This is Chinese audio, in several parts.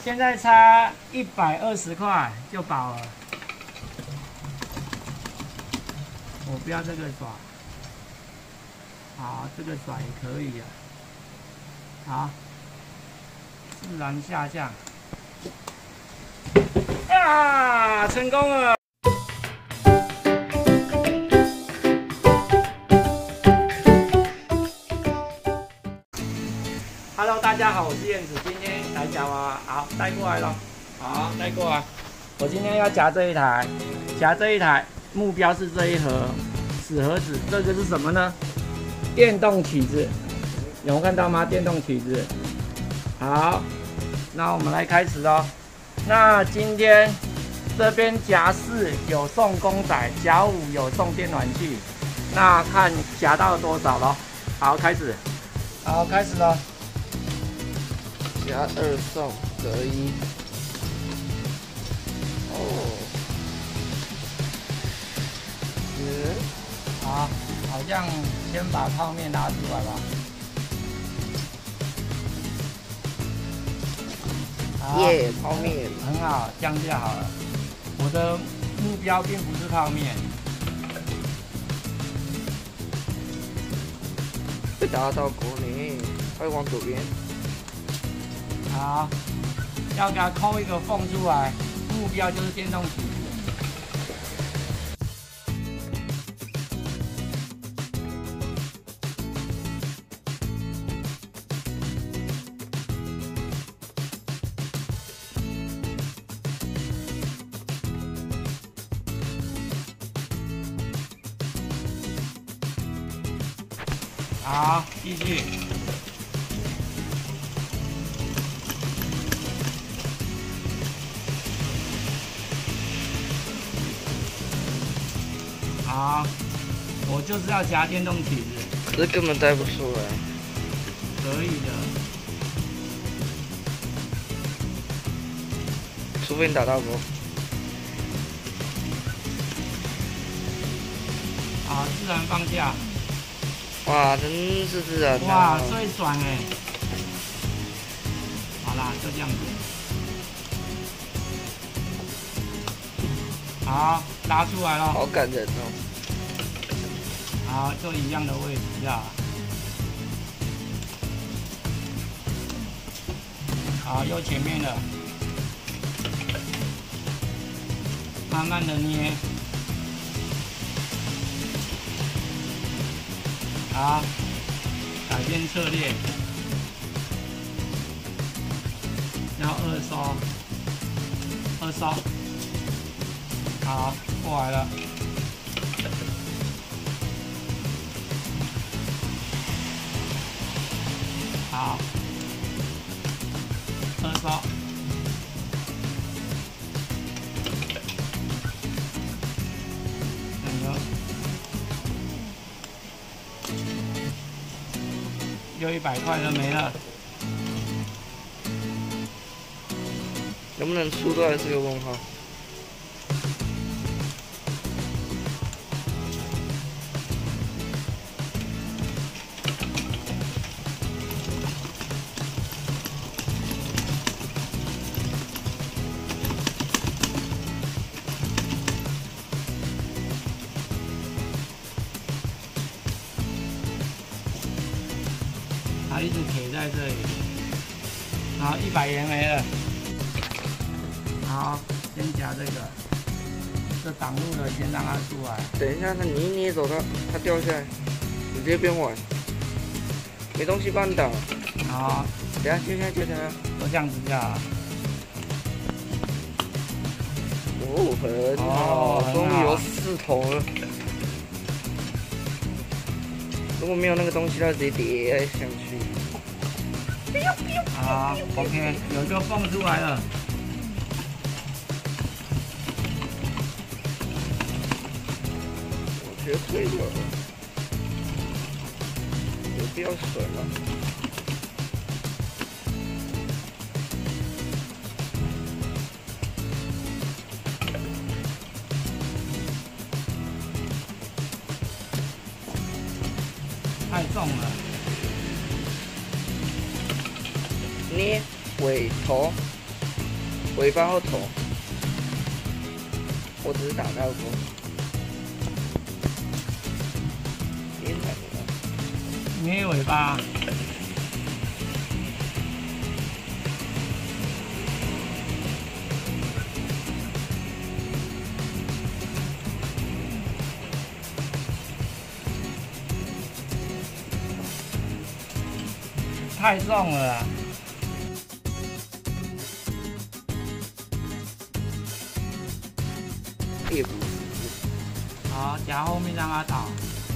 现在差120块就饱了。我不要这个爪，好，这个爪也可以啊。好，自然下降。啊，成功了！ Hello， 大家好，我是燕子，今天来夹娃娃，好，带过来咯，好，带过来。我今天要夹这一台，目标是这一盒纸盒子，这个是什么呢？电动起子，有看到吗？电动起子。好，那我们来开始咯。那今天这边夹4有送公仔，夹5有送电暖器，那看夹到多少咯。好，开始。好，开始了。 夹2送得1。哦， 好，好像先把泡面拉出来吧。 耶，泡面很好，这样就好了。我的目标并不是泡面。 被打到国内，快往左边。 好，要给它抠一个缝出来，目标就是电动起子。好，继续。 好，我就是要夹电动起子， 可是根本带不出来。 可以的， 除非你打到过。 好，自然放下。 哇，真是自然。 哇，最爽哎！好啦，就这样子。好，拉出来咯。 好感人哦。 好，就一样的位置呀。好，又前面了，慢慢的捏。好，改变策略，要2收，好，过来了。 好，2收，又100块都没了， 能不能出都还是个问号。 它一直铁在这里，好，100元没了。好，先夹这个，这挡路的先让它出来。 等一下，那你一捏走它掉下来，你直接边玩，没东西帮你挡。 好， 等下，就这样， 都这样子就好。 哦，很好，终于有4头了。如果没有那个东西，它直接跌上去。 好 ，OK， 有一个缝出来了。 我觉得可以了，有必要甩吗？ 太重了。 捏尾头， 尾巴或头，我只是打开过。 没有尾巴。太重了啦。 猎捕。 好，夹后面让它倒。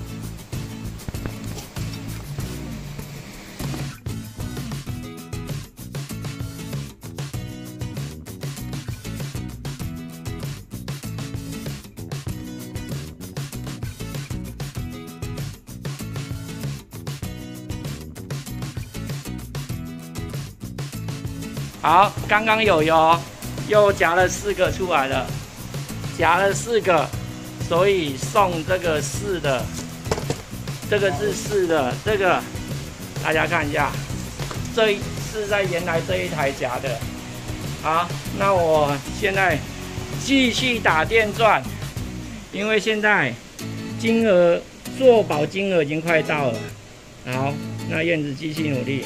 好，刚刚有油，又夹了4个出来了，夹了4个，所以送这个4的，这个是4的，这个大家看一下，这是在原来这一台夹的。好，那我现在继续打电钻，因为现在金额做保金额已经快到了。好，那燕子继续努力。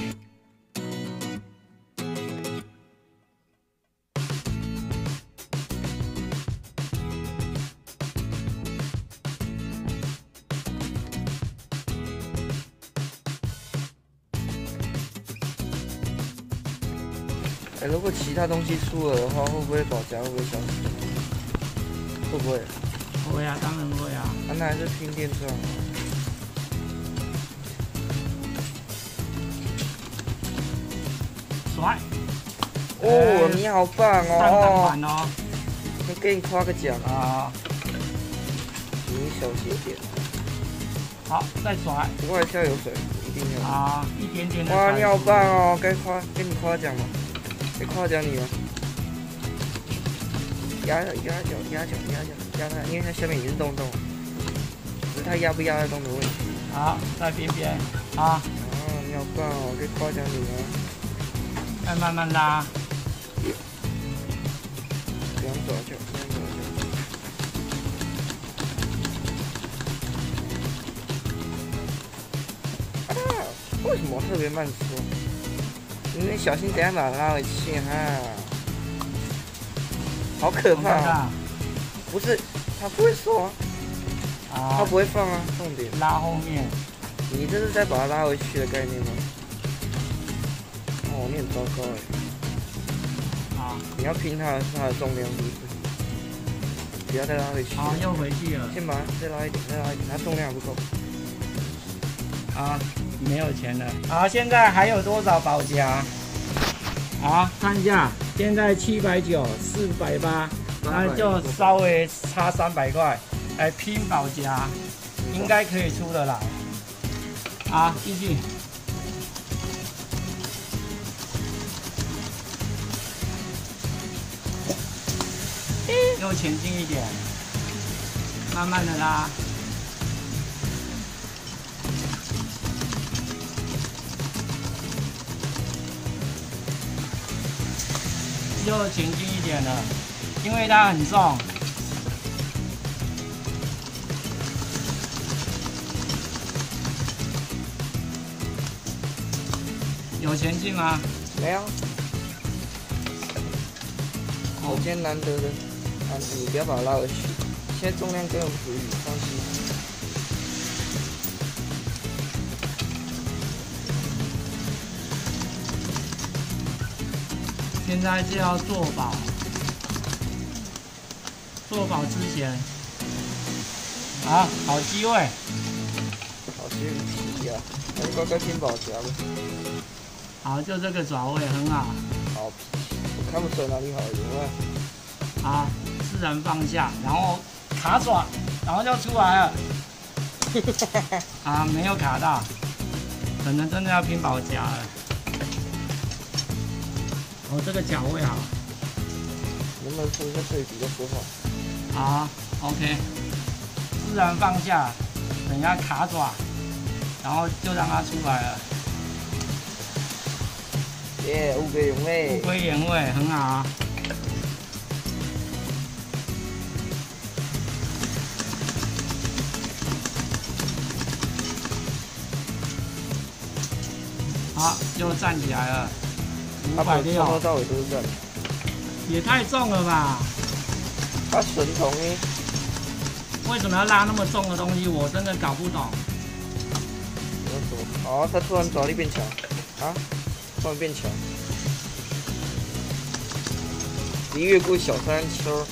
如果其他东西出了的话，会不会保夹会不会消失？会不会？ 会啊，当然会啊。 那还是拼电钻。 甩！ 哦，你好棒哦！ 上档版哦。 我给你夸个奖啊！ 你小心点。 好，再甩。 不过跳有水，一定要。 啊，一点点的。 哇，你好棒哦！给你夸奖吗？该夸奖你了。压脚，压它，因为它下面已经洞洞，只是它压不压得动的问题。 好，在边边。啊。 哦，你好棒哦！该夸奖你了。 再慢慢拉。 两爪脚。啊！为什么特别慢缩？你小心，等下把它拉回去哈！好可怕啊！不是，它不会缩啊，它不会放啊。重点拉后面。 你这是在把它拉回去的概念吗？哦，你很糟糕哎。 好， 你要拼它的是它的重量，是不是？不要再拉回去。 好，又回去了。 先把它再拉一点，它重量不够。 啊，没有钱了。好，现在还有多少保夹？好，看一下，现在790、480，那就稍微差300块，来拼保夹，应该可以出得来。好，继续。又前进一点，慢慢的拉。又前进一点了，因为它很重。有前进吗？ 没有。我今天难得的，你不要把它拉回去。现在重量根本不足以，放心。 现在是要做保，做保之前，好机会， 好机会啊！那你乖乖拼保夹吧。 好，就这个爪位很好。 好，我看不出来哪里好用啊。自然放下，然后卡爪，然后就出来了。没有卡到，可能真的要拼保夹了。这个脚位好， 能不能说一下对比再说话？ 好 ，OK， 自然放下，等一下卡爪，然后就让它出来了。 耶，物归原位。 物归原位，很好啊。 好，又站起来了，560， 从头到尾都是站， 也太重了吧？ 它神童呢？ 为什么要拉那么重的东西？我真的搞不懂。 哦，它突然爪力变强，啊，突然变强。你越过小山丘，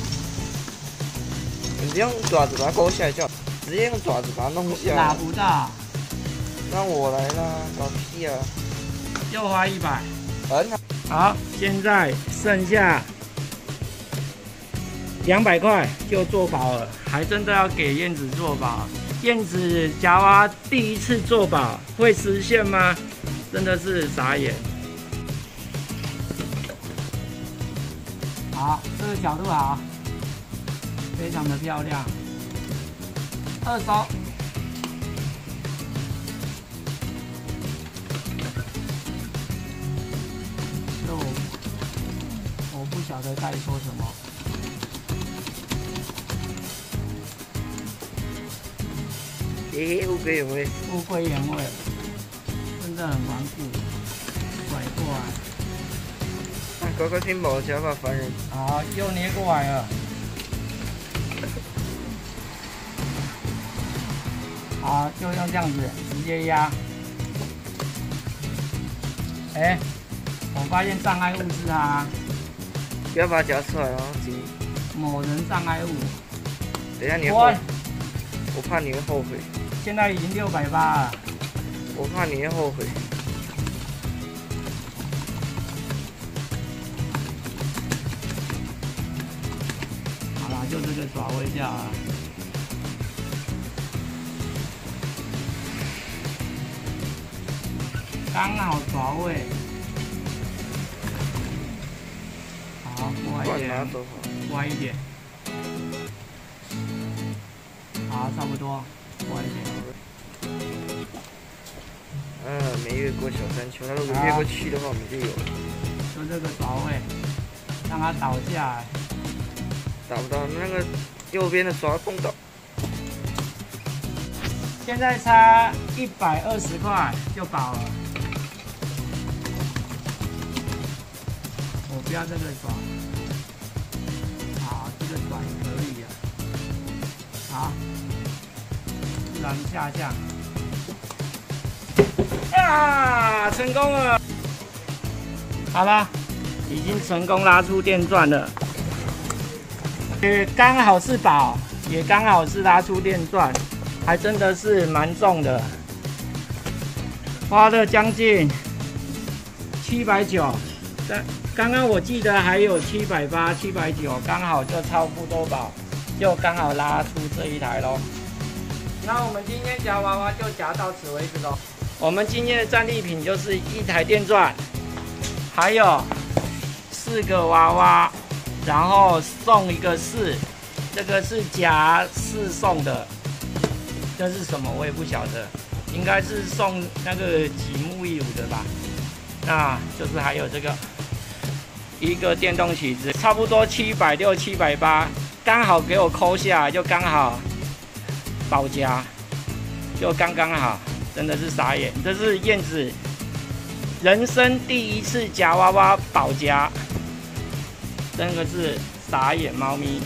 你用爪子把它勾下来就好，直接用爪子把它弄下来。 打不到。 让我来啦，搞屁啊！ 又花100。 很好。 好，现在剩下200块就做饱了，还真的要给燕子做饱。燕子夹娃娃第一次做饱，会实现吗？真的是傻眼。好，这个角度好，非常的漂亮。2手。我不晓得该说什么。 乌龟原味， 乌龟原味，真的很顽固，拐过来。 乖乖听宝夹吧，烦人。 好，又捏过来了。好，就用这样子直接压。哎，我发现障碍物是它。 不要把它夹出来哦， 某人障碍物。 等一下你会后悔，我怕你会后悔。 现在已经680了。 我怕你会后悔。 好啦，就这个爪位掉啊。刚好爪位。好，歪一点，歪一点。好，差不多，歪一点。 没越过小山丘，那如果越过去的话，我们就有了。 就这个爪位，让它倒下来。 打不到，那个右边的爪碰到。 现在差120块就饱了。我不要这个爪。好，这个爪也可以啊。好，自然下降。啊，成功了！好了，已经成功拉出电钻了。刚好是饱，也刚好是拉出电钻，还真的是蛮重的，花了将近790。刚刚我记得还有780、790，刚好就差不多饱，就刚好拉出这一台咯。那我们今天夹娃娃就夹到此为止咯。我们今天的战利品就是1台电钻，还有4个娃娃，然后送一个4，这个是夹4送的，这是什么我也不晓得，应该是送那个几木1/5的吧。那就是还有这个一个电动起子，差不多760、780，刚好给我抠下来，就刚好保夹，就刚刚好。真的是傻眼，这是燕子人生第一次夹娃娃保夹，真的是傻眼猫咪。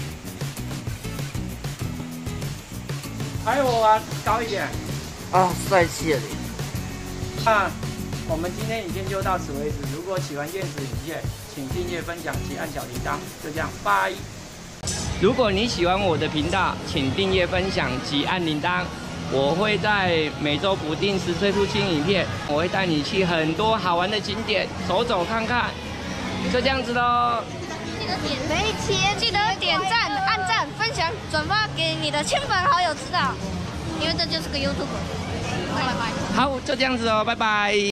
还有我高一点啊，帅气了你。 那我们今天影片就到此为止。如果喜欢燕子影片，请订阅、分享及按小铃铛。就这样，拜。如果你喜欢我的频道，请订阅、分享及按铃铛。我会在每周不定时推出新影片，我会带你去很多好玩的景点走走看看，就这样子咯。 记得点赞、按赞、分享、转发给你的亲朋好友知道，因为这就是个 YouTube。拜拜。 好，就这样子哦，拜拜。